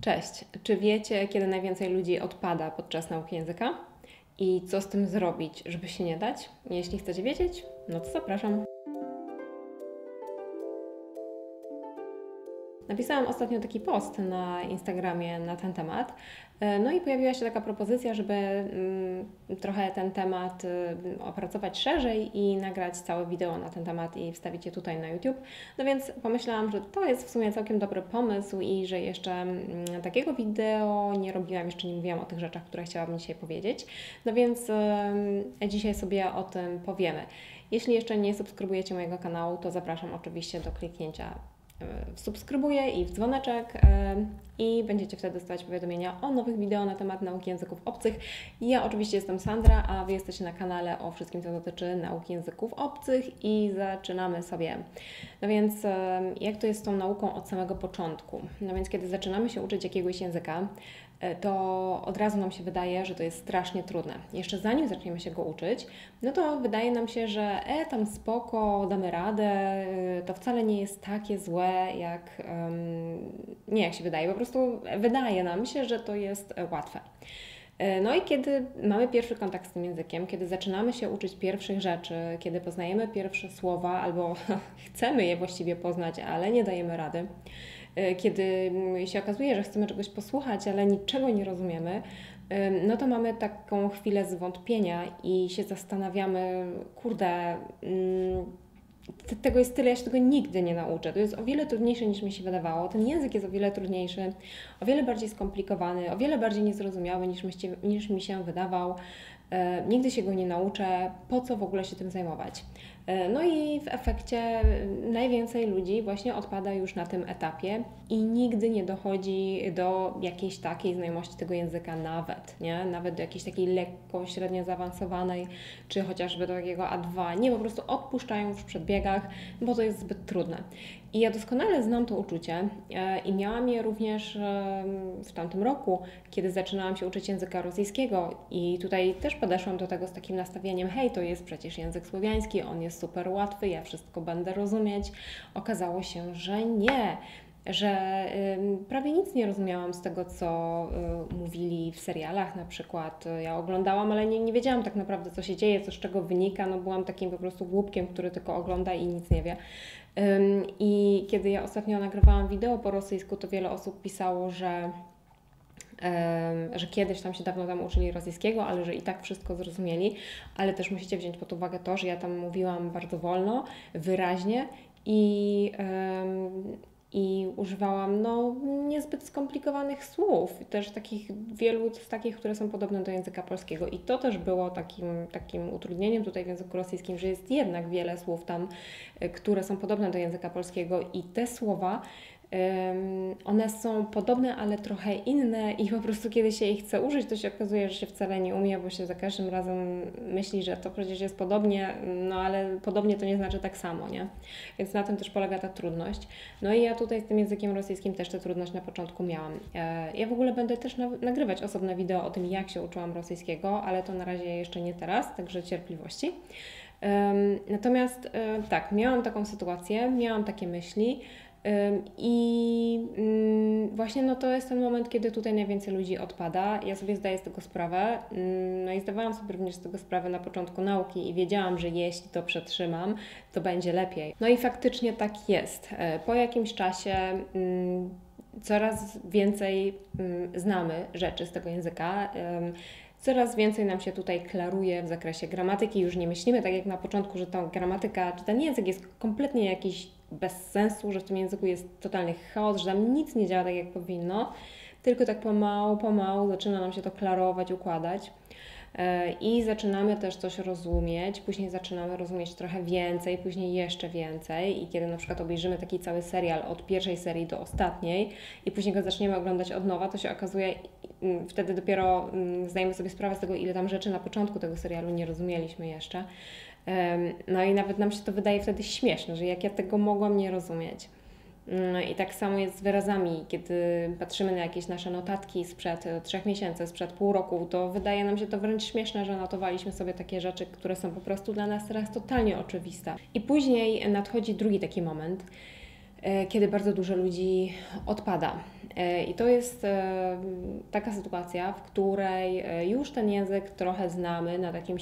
Cześć! Czy wiecie, kiedy najwięcej ludzi odpada podczas nauki języka? I co z tym zrobić, żeby się nie dać? Jeśli chcecie wiedzieć, no to zapraszam. Napisałam ostatnio taki post na Instagramie na ten temat. No i pojawiła się taka propozycja, żeby trochę ten temat opracować szerzej i nagrać całe wideo na ten temat i wstawić je tutaj na YouTube. No więc pomyślałam, że to jest w sumie całkiem dobry pomysł i że jeszcze takiego wideo nie robiłam, jeszcze nie mówiłam o tych rzeczach, które chciałabym dzisiaj powiedzieć. No więc dzisiaj sobie o tym powiemy. Jeśli jeszcze nie subskrybujecie mojego kanału, to zapraszam oczywiście do kliknięcia subskrybuję i w dzwoneczek i będziecie wtedy dostawać powiadomienia o nowych wideo na temat nauki języków obcych. Ja oczywiście jestem Sandra, a Wy jesteście na kanale o wszystkim, co dotyczy nauki języków obcych i zaczynamy sobie. No więc jak to jest z tą nauką od samego początku? No więc kiedy zaczynamy się uczyć jakiegoś języka, to od razu nam się wydaje, że to jest strasznie trudne. Jeszcze zanim zaczniemy się go uczyć, no to wydaje nam się, że tam spoko, damy radę, to wcale nie jest takie złe, jak się wydaje. Po prostu wydaje nam się, że to jest łatwe. No i kiedy mamy pierwszy kontakt z tym językiem, kiedy zaczynamy się uczyć pierwszych rzeczy, kiedy poznajemy pierwsze słowa, albo chcemy je właściwie poznać, ale nie dajemy rady, kiedy się okazuje, że chcemy czegoś posłuchać, ale niczego nie rozumiemy, no to mamy taką chwilę zwątpienia i się zastanawiamy, kurde, tego jest tyle, ja się tego nigdy nie nauczę. To jest o wiele trudniejsze niż mi się wydawało. Ten język jest o wiele trudniejszy, o wiele bardziej skomplikowany, o wiele bardziej niezrozumiały niż mi się wydawał. Nigdy się go nie nauczę, po co w ogóle się tym zajmować? No i w efekcie najwięcej ludzi właśnie odpada już na tym etapie i nigdy nie dochodzi do jakiejś takiej znajomości tego języka nawet, nie? Nawet do jakiejś takiej lekko, średnio zaawansowanej, czy chociażby do takiego A2. Nie, po prostu odpuszczają już w przedbiegach, bo to jest zbyt trudne. I ja doskonale znam to uczucie i miałam je również w tamtym roku, kiedy zaczynałam się uczyć języka rosyjskiego i tutaj też podeszłam do tego z takim nastawieniem, hej, to jest przecież język słowiański, on jest super łatwy, ja wszystko będę rozumieć. Okazało się, że nie, że prawie nic nie rozumiałam z tego, co mówili w serialach na przykład. Ja oglądałam, ale nie wiedziałam tak naprawdę, co się dzieje, co z czego wynika. No, byłam takim po prostu głupkiem, który tylko ogląda i nic nie wie. I kiedy ja ostatnio nagrywałam wideo po rosyjsku, to wiele osób pisało, że kiedyś tam się dawno uczyli rosyjskiego, ale że i tak wszystko zrozumieli, ale też musicie wziąć pod uwagę to, że ja tam mówiłam bardzo wolno, wyraźnie i używałam niezbyt skomplikowanych słów, też wielu z takich, które są podobne do języka polskiego i to też było takim utrudnieniem tutaj w języku rosyjskim, że jest jednak wiele słów tam, które są podobne do języka polskiego i te słowa one są podobne, ale trochę inne i po prostu kiedy się ich chce użyć, to się okazuje, że się wcale nie umie, bo się za każdym razem myśli, że to przecież jest podobnie, no ale podobnie to nie znaczy tak samo, nie? Więc na tym też polega ta trudność. No i ja tutaj z tym językiem rosyjskim też tę trudność na początku miałam. Ja w ogóle będę też nagrywać osobne wideo o tym, jak się uczyłam rosyjskiego, ale to na razie jeszcze nie teraz, także cierpliwości. Natomiast tak, miałam taką sytuację, miałam takie myśli, i właśnie to jest ten moment, kiedy tutaj najwięcej ludzi odpada. Ja sobie zdaję z tego sprawę. No i zdawałam sobie również z tego sprawę na początku nauki i wiedziałam, że jeśli to przetrzymam, to będzie lepiej. No i faktycznie tak jest. Po jakimś czasie coraz więcej znamy rzeczy z tego języka. Coraz więcej nam się tutaj klaruje w zakresie gramatyki. Już nie myślimy tak jak na początku, że ta gramatyka, czy ten język jest kompletnie jakiś bez sensu, że w tym języku jest totalny chaos, że tam nic nie działa tak jak powinno, tylko tak pomału zaczyna nam się to klarować, układać. I zaczynamy też coś rozumieć, później zaczynamy rozumieć trochę więcej, później jeszcze więcej i kiedy na przykład obejrzymy taki cały serial od pierwszej serii do ostatniej i później go zaczniemy oglądać od nowa, to się okazuje, wtedy dopiero zdajemy sobie sprawę z tego, ile tam rzeczy na początku tego serialu nie rozumieliśmy jeszcze. No i nawet nam się to wydaje wtedy śmieszne, że jak ja tego mogłam nie rozumieć. I tak samo jest z wyrazami, kiedy patrzymy na jakieś nasze notatki sprzed 3 miesięcy, sprzed pół roku, to wydaje nam się to wręcz śmieszne, że notowaliśmy sobie takie rzeczy, które są po prostu dla nas teraz totalnie oczywiste. I później nadchodzi drugi taki moment, kiedy bardzo dużo ludzi odpada. I to jest taka sytuacja, w której już ten język trochę znamy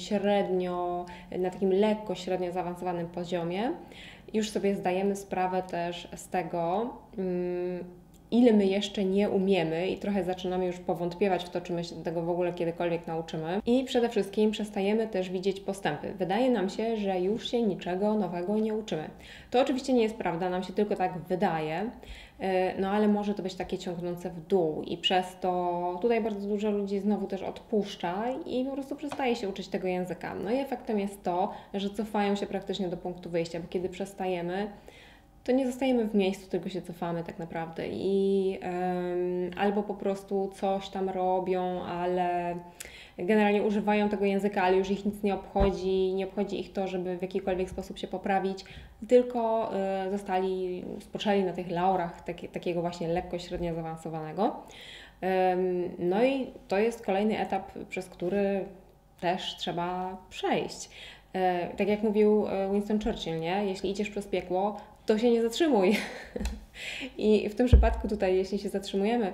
na takim lekko średnio zaawansowanym poziomie. Już sobie zdajemy sprawę też z tego, ile my jeszcze nie umiemy i trochę zaczynamy już powątpiewać w to, czy my się tego w ogóle kiedykolwiek nauczymy. I przede wszystkim przestajemy też widzieć postępy. Wydaje nam się, że już się niczego nowego nie uczymy. To oczywiście nie jest prawda, nam się tylko tak wydaje, no ale może to być takie ciągnące w dół i przez to tutaj bardzo dużo ludzi znowu też odpuszcza i po prostu przestaje się uczyć tego języka. No i efektem jest to, że cofają się praktycznie do punktu wyjścia, bo kiedy przestajemy, to nie zostajemy w miejscu, tylko się cofamy tak naprawdę i albo po prostu coś tam robią, ale generalnie używają tego języka, ale już ich nic nie obchodzi ich to, żeby w jakikolwiek sposób się poprawić, tylko spoczęli na tych laurach takiego właśnie lekko średnio zaawansowanego. No i to jest kolejny etap, przez który też trzeba przejść. Tak jak mówił Winston Churchill, nie? Jeśli idziesz przez piekło, to się nie zatrzymuj. I w tym przypadku tutaj, jeśli się zatrzymujemy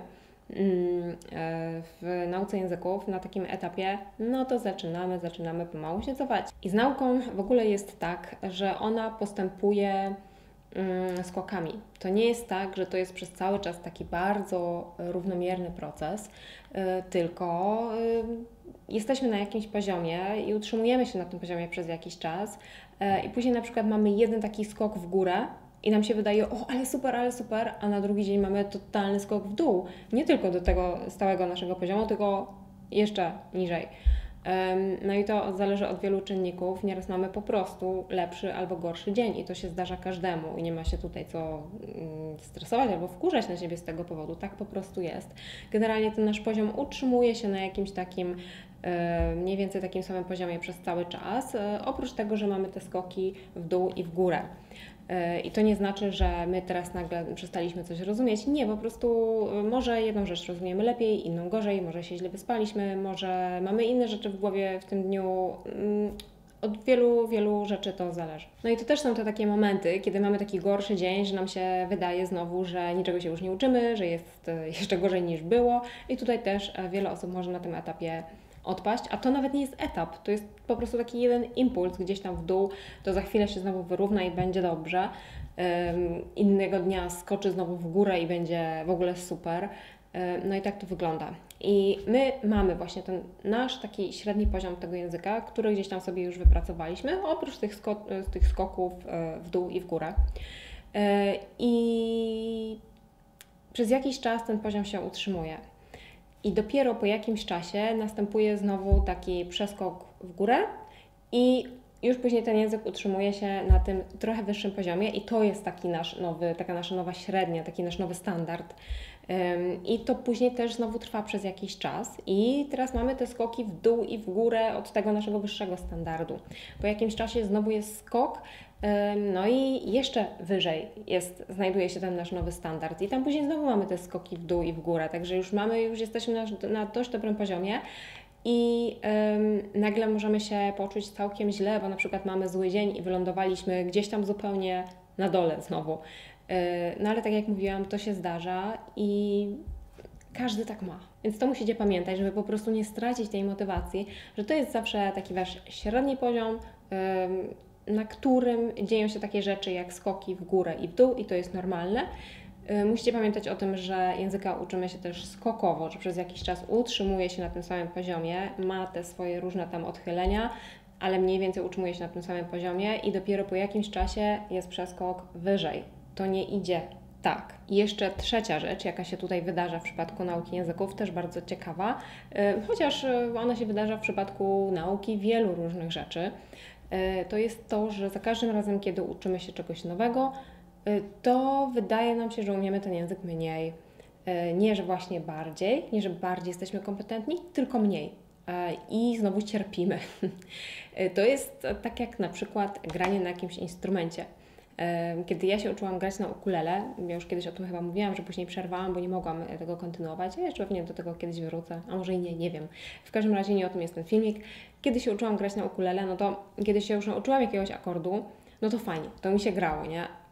w nauce języków na takim etapie, no to zaczynamy pomału się cofać. I z nauką w ogóle jest tak, że ona postępuje skokami. To nie jest tak, że to jest przez cały czas taki bardzo równomierny proces, tylko jesteśmy na jakimś poziomie i utrzymujemy się na tym poziomie przez jakiś czas i później na przykład mamy jeden taki skok w górę i nam się wydaje, o ale super, a na drugi dzień mamy totalny skok w dół. Nie tylko do tego stałego naszego poziomu, tylko jeszcze niżej. No i to zależy od wielu czynników. Nieraz mamy po prostu lepszy albo gorszy dzień i to się zdarza każdemu i nie ma się tutaj co stresować albo wkurzać na siebie z tego powodu. Tak po prostu jest. Generalnie ten nasz poziom utrzymuje się na jakimś takim mniej więcej takim samym poziomie przez cały czas, oprócz tego, że mamy te skoki w dół i w górę. I to nie znaczy, że my teraz nagle przestaliśmy coś rozumieć. Nie, po prostu może jedną rzecz rozumiemy lepiej, inną gorzej, może się źle wyspaliśmy, może mamy inne rzeczy w głowie w tym dniu. Od wielu rzeczy to zależy. No i to też są te takie momenty, kiedy mamy taki gorszy dzień, że nam się wydaje znowu, że niczego się już nie uczymy, że jest jeszcze gorzej niż było i tutaj też wiele osób może na tym etapie odpaść, a to nawet nie jest etap, to jest po prostu taki jeden impuls gdzieś tam w dół, to za chwilę się znowu wyrówna i będzie dobrze. Innego dnia skoczy znowu w górę i będzie w ogóle super. No i tak to wygląda. I my mamy właśnie ten nasz taki średni poziom tego języka, który gdzieś tam sobie już wypracowaliśmy, oprócz tych skoków w dół i w górę. I przez jakiś czas ten poziom się utrzymuje. I dopiero po jakimś czasie następuje znowu taki przeskok w górę i już później ten język utrzymuje się na tym trochę wyższym poziomie i to jest taka nasza nowa średnia, taki nasz nowy standard. I to później też znowu trwa przez jakiś czas i teraz mamy te skoki w dół i w górę od tego naszego wyższego standardu. Po jakimś czasie znowu jest skok, no i jeszcze wyżej znajduje się ten nasz nowy standard i tam później znowu mamy te skoki w dół i w górę, także już jesteśmy na dość dobrym poziomie i nagle możemy się poczuć całkiem źle, bo na przykład mamy zły dzień i wylądowaliśmy gdzieś tam zupełnie na dole znowu. No ale tak jak mówiłam, to się zdarza i każdy tak ma. Więc to musicie pamiętać, żeby po prostu nie stracić tej motywacji, że to jest zawsze taki Wasz średni poziom, na którym dzieją się takie rzeczy jak skoki w górę i w dół i to jest normalne. Musicie pamiętać o tym, że języka uczymy się też skokowo, że przez jakiś czas utrzymuje się na tym samym poziomie, ma te swoje różne tam odchylenia, ale mniej więcej utrzymuje się na tym samym poziomie i dopiero po jakimś czasie jest przeskok wyżej. To nie idzie tak. I jeszcze trzecia rzecz, jaka się tutaj wydarza w przypadku nauki języków, też bardzo ciekawa, chociaż ona się wydarza w przypadku nauki wielu różnych rzeczy, to jest to, że za każdym razem, kiedy uczymy się czegoś nowego, to wydaje nam się, że umiemy ten język mniej. Nie, że właśnie bardziej, nie, że bardziej jesteśmy kompetentni, tylko mniej. I znowu cierpimy. To jest tak jak na przykład granie na jakimś instrumencie. Kiedy ja się uczyłam grać na ukulele, ja już kiedyś o tym chyba mówiłam, że później przerwałam, bo nie mogłam tego kontynuować. Ja jeszcze pewnie do tego kiedyś wrócę, a może i nie wiem. W każdym razie nie o tym jest ten filmik. Kiedy się uczyłam grać na ukulele, no to kiedy się już nauczyłam jakiegoś akordu, no to fajnie, to mi się grało, nie?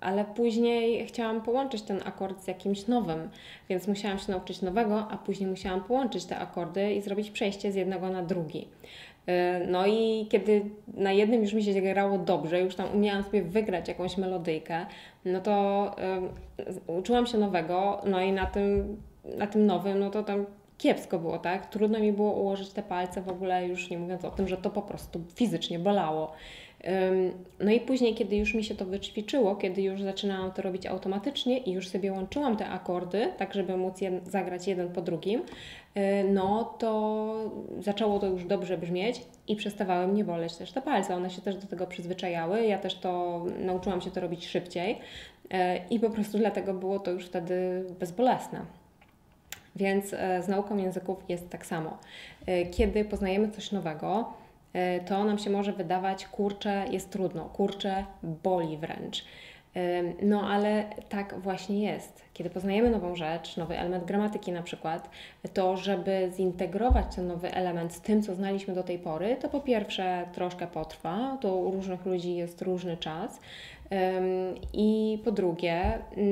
ale później chciałam połączyć ten akord z jakimś nowym, więc musiałam się nauczyć nowego, a później musiałam połączyć te akordy i zrobić przejście z jednego na drugi. No i kiedy na jednym już mi się grało dobrze, już tam umiałam sobie wygrać jakąś melodyjkę, no to uczyłam się nowego, no i na tym nowym, no to tam kiepsko było, tak? Trudno mi było ułożyć te palce, w ogóle już nie mówiąc o tym, że to po prostu fizycznie bolało. No i później, kiedy już mi się to wyćwiczyło, kiedy już zaczynałam to robić automatycznie i już sobie łączyłam te akordy, tak żeby móc zagrać jeden po drugim, no to zaczęło to już dobrze brzmieć i przestawały mnie boleć też te palce. One się też do tego przyzwyczajały, ja też nauczyłam się to robić szybciej i po prostu dlatego było to już wtedy bezbolesne. Więc z nauką języków jest tak samo. Kiedy poznajemy coś nowego, to nam się może wydawać, kurczę, jest trudno, kurczę, boli wręcz. No ale tak właśnie jest. Kiedy poznajemy nową rzecz, nowy element gramatyki na przykład, to żeby zintegrować ten nowy element z tym, co znaliśmy do tej pory, to po pierwsze troszkę potrwa, to u różnych ludzi jest różny czas i po drugie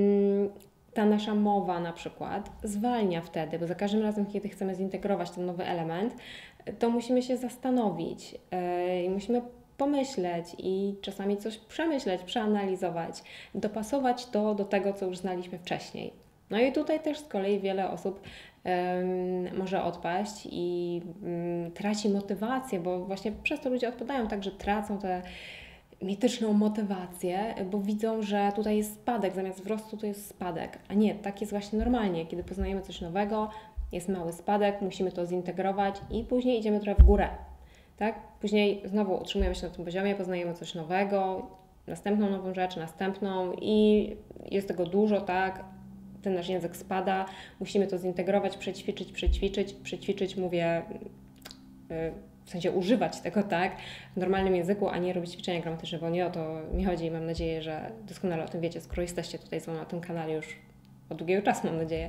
ta nasza mowa na przykład zwalnia wtedy, bo za każdym razem, kiedy chcemy zintegrować ten nowy element, to musimy się zastanowić i musimy pomyśleć i czasami coś przemyśleć, przeanalizować, dopasować to do tego, co już znaliśmy wcześniej. No i tutaj też z kolei wiele osób może odpaść i traci motywację, bo właśnie przez to ludzie odpadają, tak, że tracą tę mityczną motywację, bo widzą, że tutaj jest spadek, zamiast wzrostu to jest spadek. A nie, tak jest właśnie normalnie. Kiedy poznajemy coś nowego, jest mały spadek, musimy to zintegrować i później idziemy trochę w górę. Tak? Później znowu utrzymujemy się na tym poziomie, poznajemy coś nowego, następną nową rzecz, następną i jest tego dużo, tak? Ten nasz język spada, musimy to zintegrować, przećwiczyć, mówię, w sensie używać tego, tak, w normalnym języku, a nie robić ćwiczenia gramatyczne, bo nie o to mi chodzi i mam nadzieję, że doskonale o tym wiecie, skoro jesteście tutaj ze mną na tym kanale już od długiego czasu, mam nadzieję.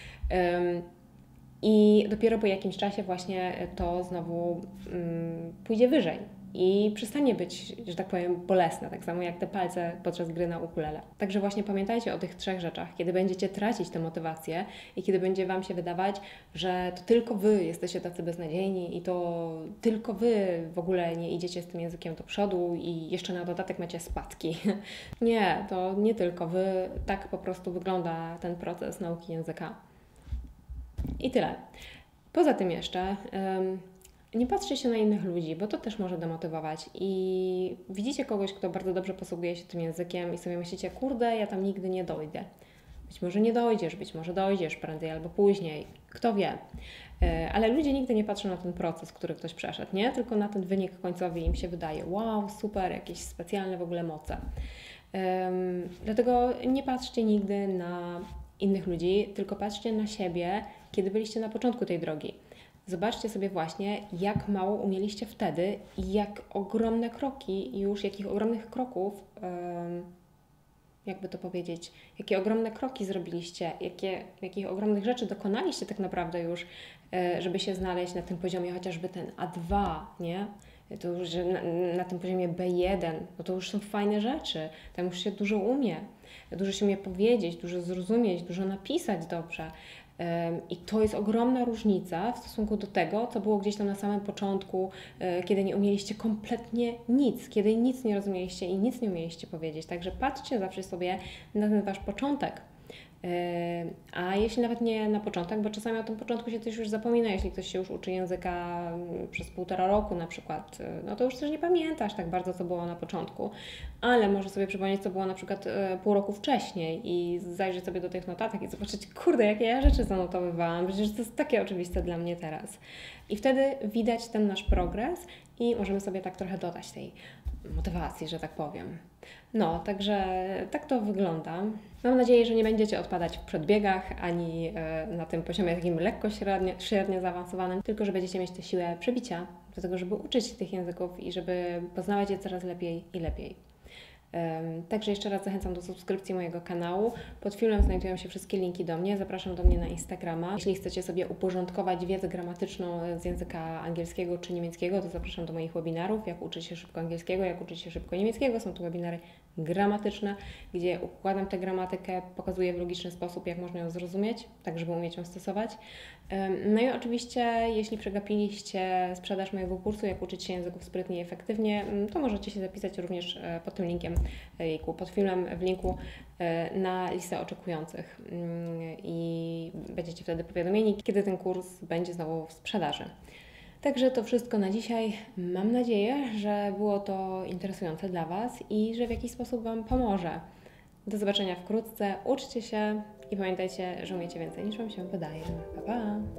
I dopiero po jakimś czasie właśnie to znowu pójdzie wyżej i przestanie być, że tak powiem, bolesne, tak samo jak te palce podczas gry na ukulele. Także właśnie pamiętajcie o tych 3 rzeczach, kiedy będziecie tracić tę motywację i kiedy będzie Wam się wydawać, że to tylko Wy jesteście tacy beznadziejni i to tylko Wy w ogóle nie idziecie z tym językiem do przodu i jeszcze na dodatek macie spadki. Nie, to nie tylko Wy, tak po prostu wygląda ten proces nauki języka. I tyle. Poza tym jeszcze nie patrzcie się na innych ludzi, bo to też może demotywować i widzicie kogoś, kto bardzo dobrze posługuje się tym językiem i sobie myślicie, kurde, ja tam nigdy nie dojdę. Być może nie dojdziesz, być może dojdziesz prędzej albo później, kto wie. Ale ludzie nigdy nie patrzą na ten proces, który ktoś przeszedł, nie? Tylko na ten wynik końcowy im się wydaje, wow, super, jakieś specjalne w ogóle moce. Dlatego nie patrzcie nigdy na innych ludzi, tylko patrzcie na siebie, kiedy byliście na początku tej drogi. Zobaczcie sobie właśnie, jak mało umieliście wtedy i jak ogromne kroki już, jakich ogromnych kroków, jakby to powiedzieć, jakie ogromne kroki zrobiliście, jakich ogromnych rzeczy dokonaliście tak naprawdę już, żeby się znaleźć na tym poziomie chociażby ten A2, nie? To już na tym poziomie B1, no to już są fajne rzeczy, tam już się dużo umie, dużo się umie powiedzieć, dużo zrozumieć, dużo napisać dobrze. I to jest ogromna różnica w stosunku do tego, co było gdzieś tam na samym początku, kiedy nie umieliście kompletnie nic, kiedy nic nie rozumieliście i nic nie umieliście powiedzieć. Także patrzcie zawsze sobie na ten Wasz początek. A jeśli nawet nie na początek, bo czasami o tym początku się też już zapomina, jeśli ktoś się już uczy języka przez 1,5 roku na przykład, no to już też nie pamiętasz tak bardzo, co było na początku, ale może sobie przypomnieć, co było na przykład pół roku wcześniej i zajrzeć sobie do tych notatek i zobaczyć, kurde, jakie ja rzeczy zanotowywałam, przecież to jest takie oczywiste dla mnie teraz. I wtedy widać ten nasz progres i możemy sobie tak trochę dodać tej motywacji, że tak powiem. No, także tak to wygląda. Mam nadzieję, że nie będziecie odpadać w przedbiegach, ani na tym poziomie takim lekko średnio zaawansowanym, tylko że będziecie mieć tę siłę przebicia do tego, żeby uczyć się tych języków i żeby poznawać je coraz lepiej i lepiej. Także jeszcze raz zachęcam do subskrypcji mojego kanału. Pod filmem znajdują się wszystkie linki do mnie. Zapraszam do mnie na Instagrama. Jeśli chcecie sobie uporządkować wiedzę gramatyczną z języka angielskiego czy niemieckiego, to zapraszam do moich webinarów, jak uczyć się szybko angielskiego, jak uczyć się szybko niemieckiego. Są to webinary gramatyczne, gdzie układam tę gramatykę, pokazuję w logiczny sposób, jak można ją zrozumieć, tak żeby umieć ją stosować. No i oczywiście, jeśli przegapiliście sprzedaż mojego kursu, jak uczyć się języków sprytnie i efektywnie, to możecie się zapisać również pod tym linkiem, pod filmem w linku na listę oczekujących i będziecie wtedy powiadomieni, kiedy ten kurs będzie znowu w sprzedaży. Także to wszystko na dzisiaj. Mam nadzieję, że było to interesujące dla Was i że w jakiś sposób Wam pomoże. Do zobaczenia wkrótce. Uczcie się i pamiętajcie, że umiecie więcej niż Wam się wydaje. Pa, pa!